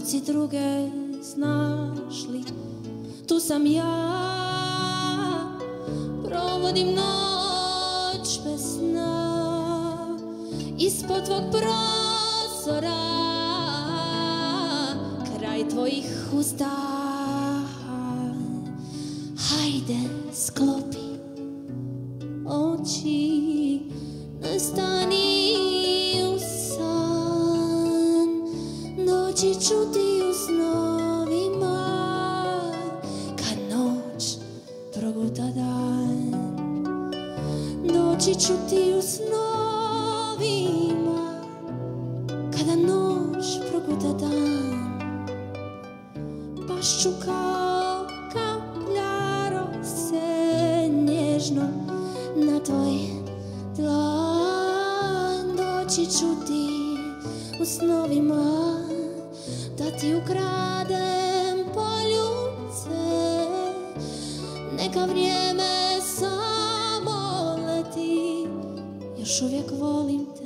si druge, znaš li, tu sam ja, provodim noć bez sna, ispod tvog prozora, kraj tvojih uzdaha. Hajde, sklopi oči, ne stani u san, doći ću ti u snovima, kad noć proguta dan. Doći ću ti u snovima, kada noć proguta dan. Pašću kao kaplja rose nježno na tvoj dlan. Doći ću ti u snovima, da ti ukradem poljubce. Neka vrijeme samo leti, još uvijek volim te.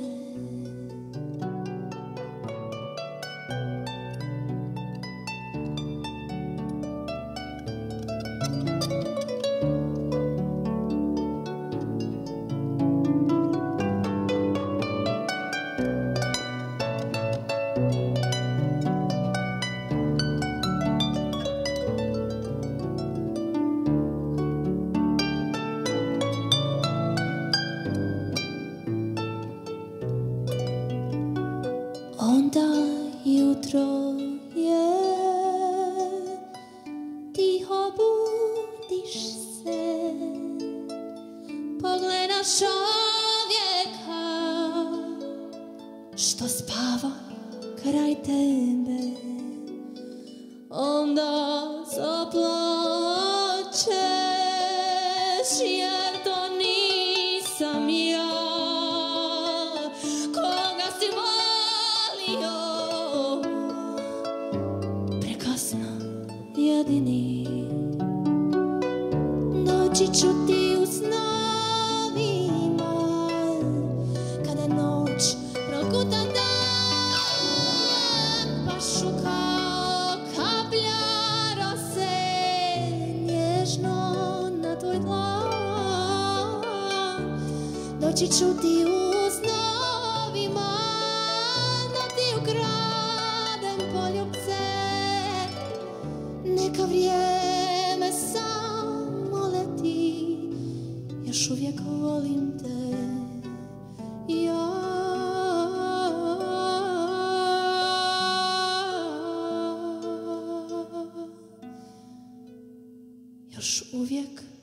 Onda jutro je, tiho budiš se, pogledaš čovjeka što spava kraj tebe. Onda zaplačeš, jer to nisam ja, koga si volio. Prekasno, jedini. Doći ću ti u snovima, kada noć proguta dan. Pašu kao kaplja rose nježno na tvoj dlan. Doći ću ti u snovima, da ti ukradem poljubce. Neka vrijeme samo leti, još uvijek volim te. Ja još uvijek